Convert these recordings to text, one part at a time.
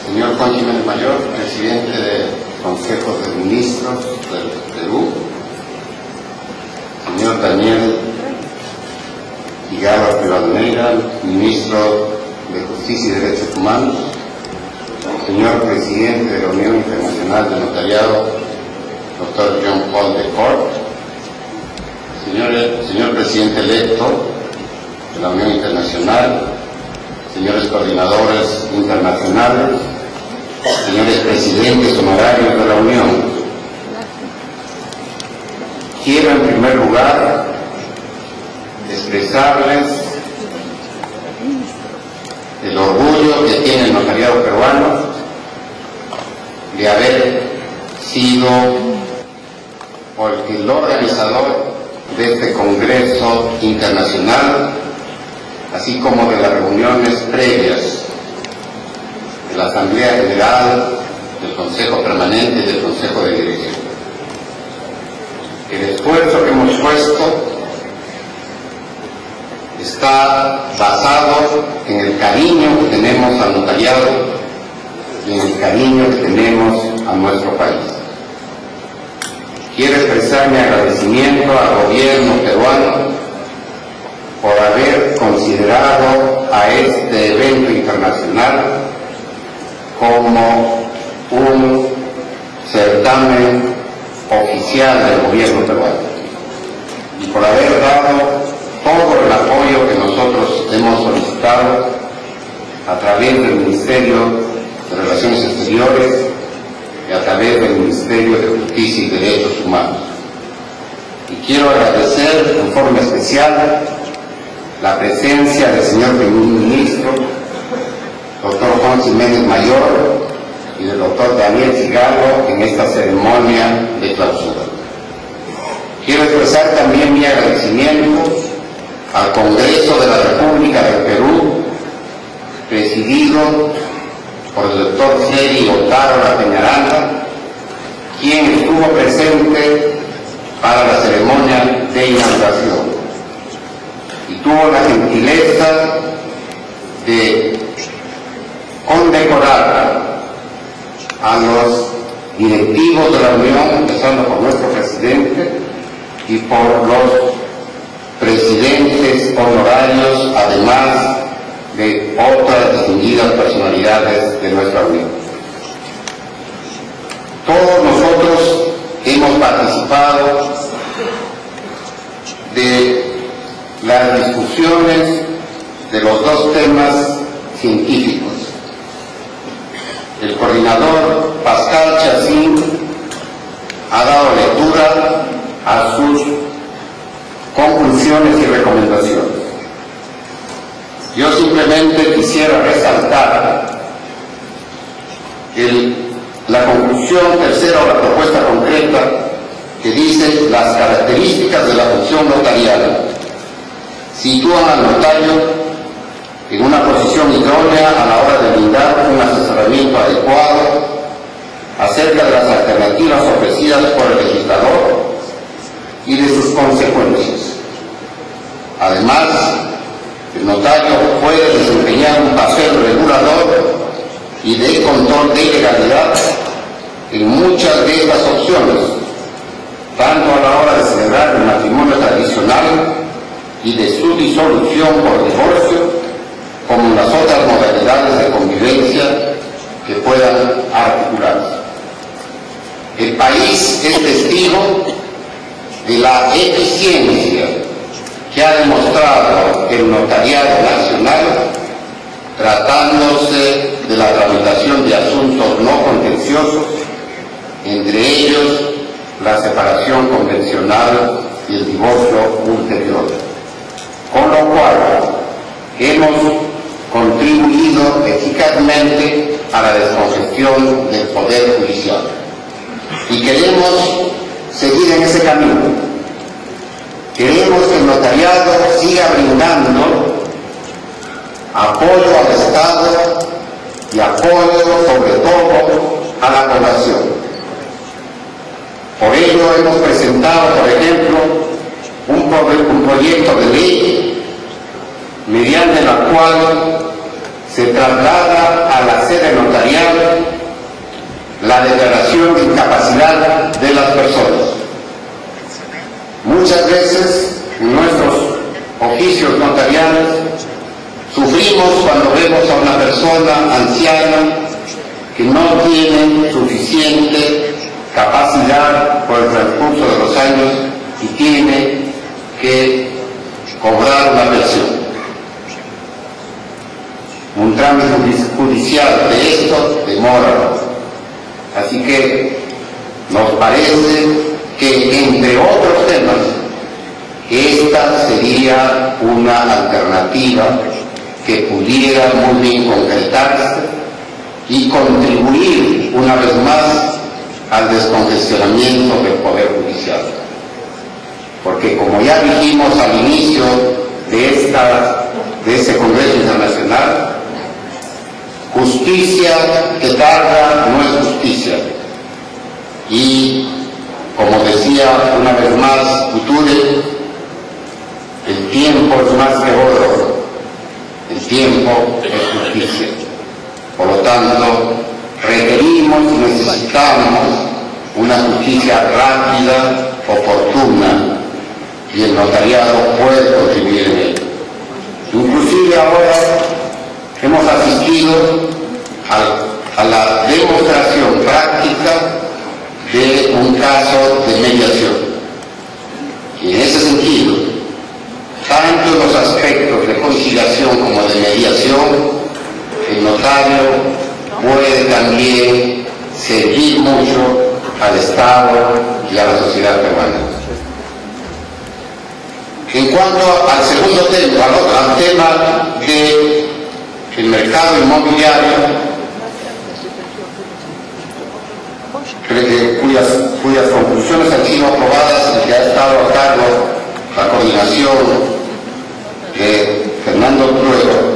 Señor Juan Jiménez Mayor, presidente del Consejo de Ministros del Perú. Señor Daniel Higuera Rivadeneira, ministro de Justicia y Derechos Humanos. Señor presidente de la Unión Internacional de Notariado, doctor John Paul Decort. Señor presidente electo de la Unión Internacional, señores coordinadores internacionales, señores presidentes honorarios de la Unión. Quiero en primer lugar expresarles el orgullo que tiene el notariado peruano de haber sido el organizador de este Congreso Internacional, así como de las reuniones previas de la Asamblea General, del Consejo Permanente y del Consejo de Dirección. El esfuerzo que hemos puesto está basado en el cariño que tenemos al notariado y en el cariño que tenemos a nuestro país. Quiero expresar mi agradecimiento al gobierno peruano por haber considerado a este evento internacional como un certamen oficial del gobierno peruano y por haber dado todo el apoyo que nosotros hemos solicitado a través del Ministerio de Relaciones Exteriores y a través del Ministerio de Justicia y Derechos Humanos. Y quiero agradecer en forma especial la presencia del señor primer ministro, doctor Juan Jiménez Mayor, y del doctor Daniel Higuera en esta ceremonia de clausura. Quiero expresar también mi agradecimiento al Congreso de la República del Perú, presidido por el doctor Freddy Otárola Peñaranda, quien estuvo presente para la ceremonia de inauguración y tuvo la gentileza de condecorar a los directivos de la Unión, empezando por nuestro presidente y por los presidentes honorarios, además de otras distinguidas personalidades de nuestra Unión. Todos nosotros hemos participado de las discusiones de los dos temas científicos. El coordinador Pascal Chacín ha dado lectura a sus conclusiones y recomendaciones. Yo simplemente quisiera resaltar la conclusión tercera o la propuesta concreta que dice: las características de la función notarial sitúan al notario en una posición idónea a la hora de brindar un asesoramiento adecuado acerca de las alternativas ofrecidas por el legislador y de sus consecuencias. Además, el notario puede desempeñar un papel regulador y de control de legalidad en muchas de estas opciones, tanto a la hora de celebrar el matrimonio tradicional y de su disolución por divorcio, como en las otras modalidades de convivencia que puedan articularse. El país es testigo de la eficiencia que ha demostrado el notariado nacional tratándose de la tramitación de asuntos no contenciosos, entre ellos la separación convencional y el divorcio ulterior, con lo cual hemos contribuido eficazmente a la descongestión del Poder Judicial y queremos seguir en ese camino. Queremos que el notariado siga brindando apoyo al Estado y apoyo sobre todo a la población. Por ello hemos presentado, por ejemplo, un proyecto de ley mediante la cual se traslada a la sede notarial la declaración de incapacidad de las personas. Muchas veces en nuestros oficios notariales sufrimos cuando vemos a una persona anciana que no tiene suficiente capacidad por el transcurso de los años y tiene que cobrar una pensión. Un trámite judicial de esto demora. Así que nos parece que, entre otros temas, esta sería una alternativa que pudiera muy bien concretarse y contribuir una vez más al descongestionamiento del Poder Judicial. Porque, como ya dijimos al inicio de este Congreso Internacional, justicia que tarda no es justicia. Y, como decía una vez más Couture, el tiempo es más que oro, el tiempo es justicia. Por lo tanto, requerimos y necesitamos una justicia rápida, oportuna, y el notariado puede contribuir en ello. Inclusive ahora hemos asistido a la demostración práctica de un caso de mediación. Y en ese sentido, tanto en los aspectos de conciliación como de mediación, el notario puede también servir mucho al Estado y a la sociedad peruana. En cuanto al segundo tema, al tema del mercado inmobiliario, cuyas conclusiones han sido aprobadas y que ha estado a cargo la coordinación de Fernando Trueba,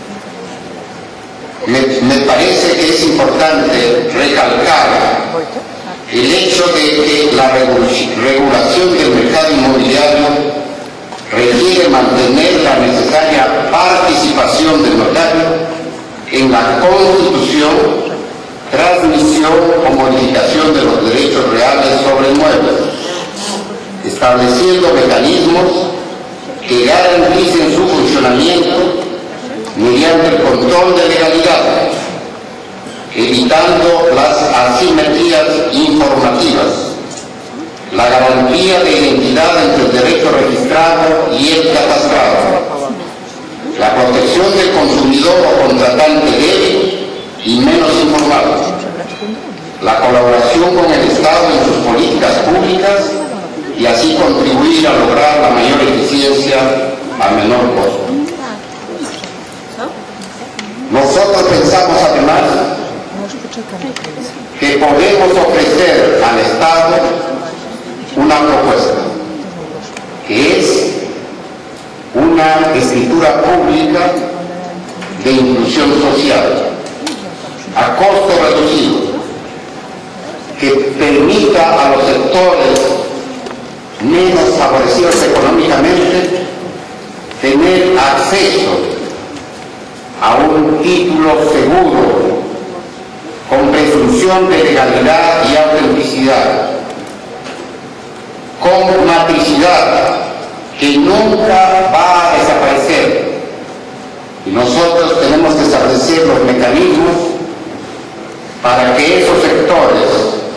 me parece que es importante recalcar el hecho de que la regulación del mercado inmobiliario requiere mantener la necesaria participación del notario en la constitución, transmisión o modificación de los derechos reales sobre inmuebles, estableciendo mecanismos que garanticen su funcionamiento mediante el control de legalidad, evitando las asimetrías informativas, la garantía de identidad entre el derecho registrado y el catastrado, la protección del consumidor o contratante débil y menos informado, la colaboración con el Estado en sus políticas públicas y así contribuir a lograr la mayor eficiencia a menor costo. Nosotros pensamos además que podemos ofrecer al Estado una propuesta, que es una escritura pública de inclusión social a costo reducido, que permita a los sectores menos favorecidos económicamente tener acceso a un título seguro con presunción de legalidad y autenticidad, con matricidad que nunca va a desaparecer. Y nosotros tenemos que establecer los mecanismos para que esos sectores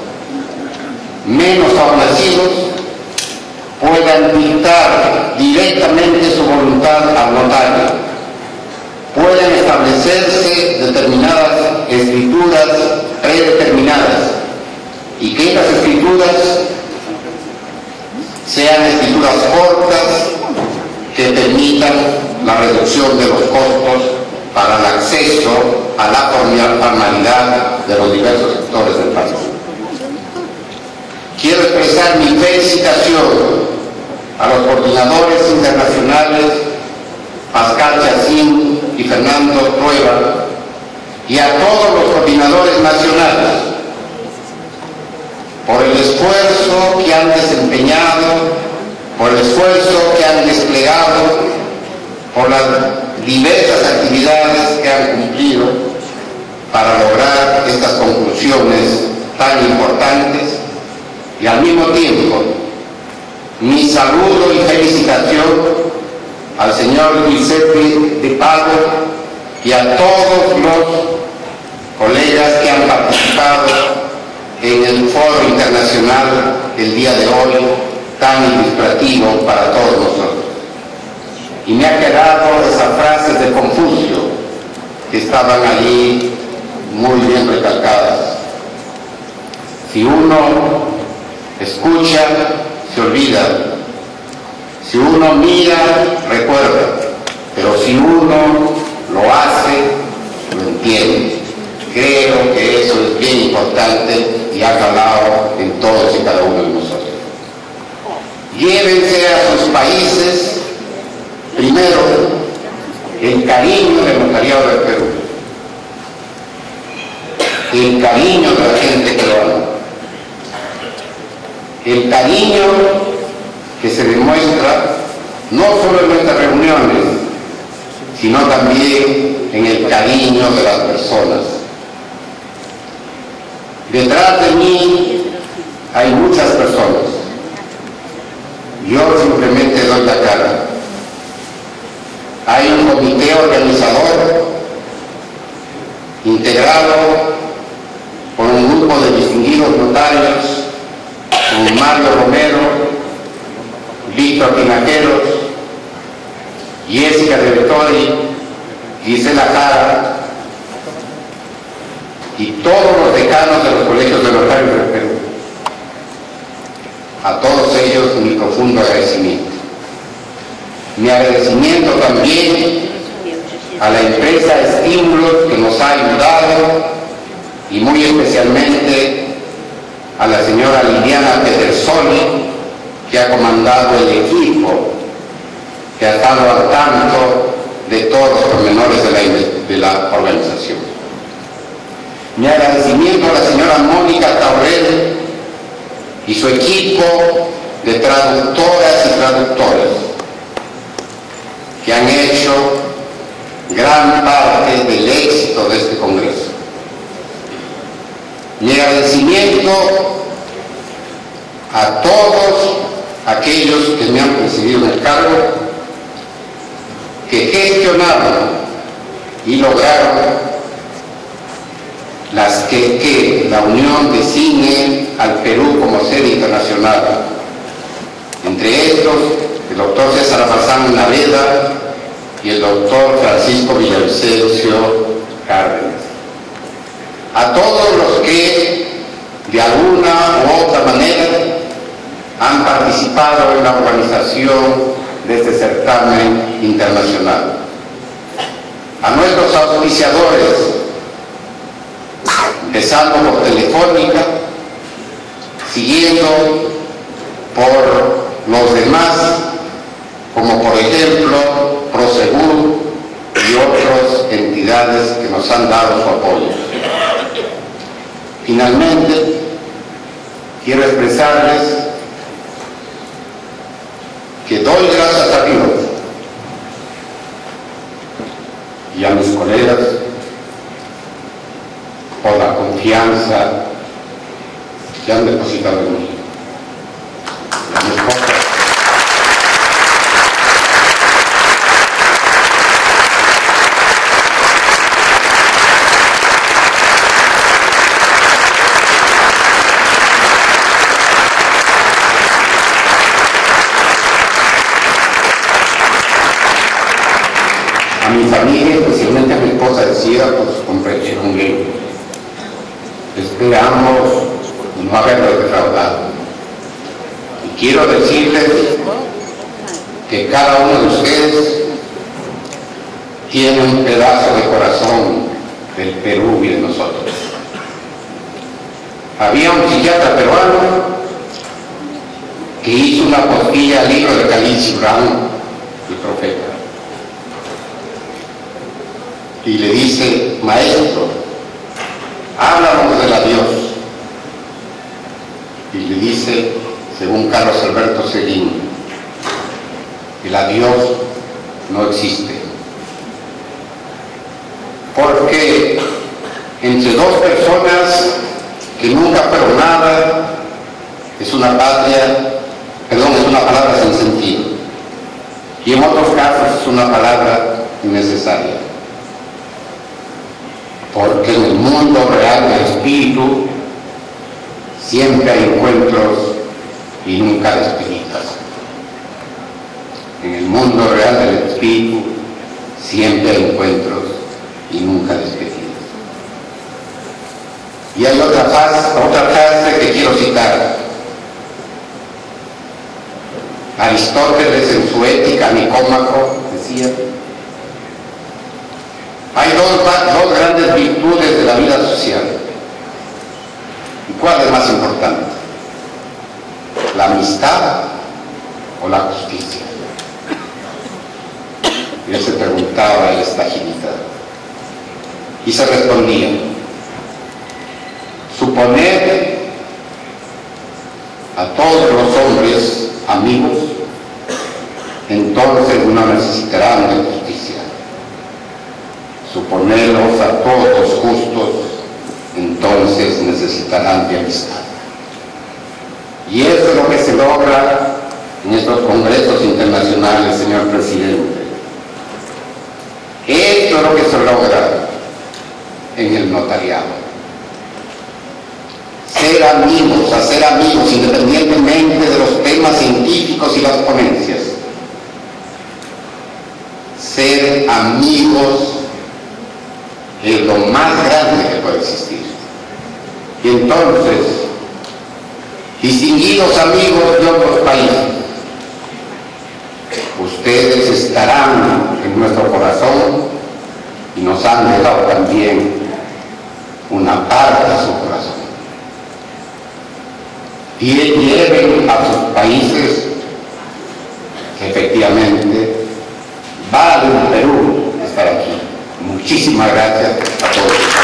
menos favorecidos puedan dictar directamente su voluntad al notario, puedan establecerse determinadas escrituras predeterminadas y que estas escrituras sean escrituras cortas que permitan la reducción de los costos para el acceso a la formalidad de los diversos sectores del país. Quiero expresar mi felicitación a los coordinadores internacionales Pascal Chacín y Fernando Trueba y a todos los coordinadores nacionales por el esfuerzo que han desempeñado, por el esfuerzo que han desplegado, por las diversas actividades que han cumplido para lograr estas conclusiones tan importantes, y al mismo tiempo mi saludo y felicitación al señor Giuseppe De Pago y a todos los colegas que han participado en el foro internacional el día de hoy, tan ilustrativo para todos nosotros. Y me ha quedado esas frases de Confucio que estaban allí muy bien recalcadas. Si uno escucha, se olvida. Si uno mira, recuerda. Pero si uno lo hace, lo entiende. Creo que eso es bien importante y ha calado en todos y cada uno de nosotros. Llévense a sus países, primero, el cariño del notariado del Perú, el cariño de la gente peruana, el cariño que se demuestra no solo en nuestras reuniones, sino también en el cariño de las personas. Detrás de mí hay muchas personas. Yo simplemente doy la cara. Hay un comité organizador integrado por un grupo de distinguidos notarios, como Mario Romero, Víctor Pinaqueros, Jessica de Vettori, Gisela Jara y todos los decanos de los colegios de notarios del Perú. A todos ellos mi profundo agradecimiento. Mi agradecimiento también a la empresa Estímulos que nos ha ayudado y muy especialmente a la señora Liliana Pedersoli, que ha comandado el equipo, que ha estado al tanto de todos los pormenores de la organización. Mi agradecimiento a la señora Mónica Taurel y su equipo de traductoras y traductores, que han hecho gran parte del éxito de este Congreso. Mi agradecimiento a todos aquellos que me han precedido en el cargo, que gestionaron y lograron que la Unión designe al Perú como sede internacional. Entre estos, el doctor César Almazán Naveda y el doctor Francisco Villavicencio Cárdenas. A todos los que de alguna u otra manera han participado en la organización de este certamen internacional. A nuestros auspiciadores, empezando por Telefónica, siguiendo por los demás, como por ejemplo Prosegur y otras entidades que nos han dado su apoyo. Finalmente, quiero expresarles que doy gracias a Dios y a mis colegas por la confianza que han depositado en mí. A mi familia, especialmente a mi esposa, decía, pues comprensión bien. Esperamos no haberlo defraudado. Y quiero decirles que cada uno de ustedes tiene un pedazo de corazón del Perú y de nosotros. Había un psiquiatra peruano que hizo una postilla al libro de Khalil Gibran, el profeta, y le dice: maestro, háblanos del adiós. Y le dice, según Carlos Alberto Seguín, el adiós no existe. Porque entre dos personas que nunca fueron nada, es una palabra sin sentido. Y en otros casos es una palabra innecesaria. Porque en el mundo real del espíritu siempre hay encuentros y nunca despedidas. En el mundo real del espíritu siempre hay encuentros y nunca despedidas. Y hay otra frase que quiero citar. Aristóteles en su Ética Nicómaco decía: hay dos grandes virtudes de la vida social. ¿Y cuál es más importante? ¿La amistad o la justicia? Y él se preguntaba en esta agilidad. Y se respondía: suponer a todos los hombres amigos, entonces no necesitarán de justicia. Suponerlos a todos justos, entonces necesitarán de amistad. Y eso es lo que se logra en estos congresos internacionales, señor presidente. Esto es lo que se logra en el notariado. Ser amigos, hacer amigos independientemente de los temas científicos y las ponencias. Ser amigos es lo más grande que puede existir. Y entonces, distinguidos amigos de otros países, ustedes estarán en nuestro corazón y nos han dejado también una parte de su corazón. Y lleven a sus países que efectivamente vale un Perú estar aquí. Muchísimas gracias a todos.